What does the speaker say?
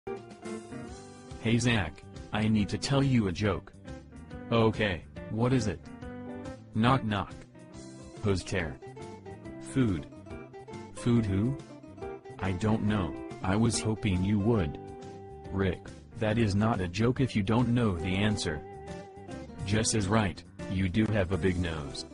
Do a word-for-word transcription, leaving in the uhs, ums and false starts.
Hey Zach, I need to tell you a joke. Okay, what is it? Knock knock. Who's there? Food. Food who? I don't know, I was hoping you would. Rick, that is not a joke if you don't know the answer. Jess is right, you do have a big nose.